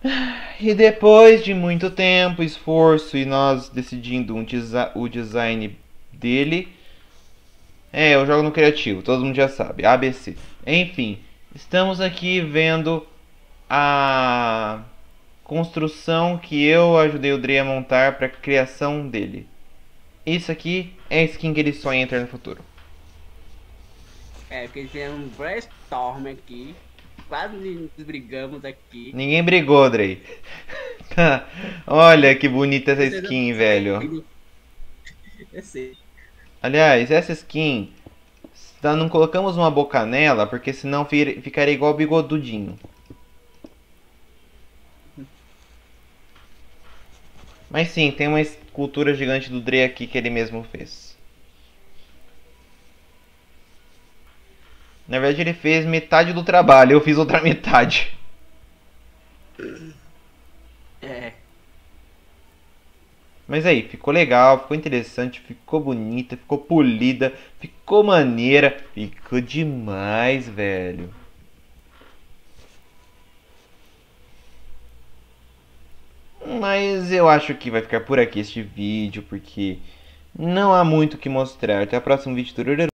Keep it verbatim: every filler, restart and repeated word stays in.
E depois de muito tempo, esforço e nós decidindo um desi o design dele. É, eu jogo no criativo, todo mundo já sabe. A B C. Enfim, estamos aqui vendo a construção que eu ajudei o Dre a montar para a criação dele. Isso aqui é a skin que ele sonha em ter no futuro. É, porque fizemos um brainstorm aqui. Quase nos brigamos aqui. Ninguém brigou, Dre. Olha que bonita essa Você não skin, velho. consegue. Eu sei. Aliás, essa skin, não colocamos uma boca nela, porque senão ficaria igual o bigodudinho. Mas sim, tem uma escultura gigante do Dre aqui que ele mesmo fez. Na verdade, ele fez metade do trabalho, eu fiz outra metade. É. Mas aí, ficou legal, ficou interessante, ficou bonita, ficou polida, ficou maneira, ficou demais, velho. Mas eu acho que vai ficar por aqui este vídeo, porque não há muito o que mostrar. Até o próximo vídeo.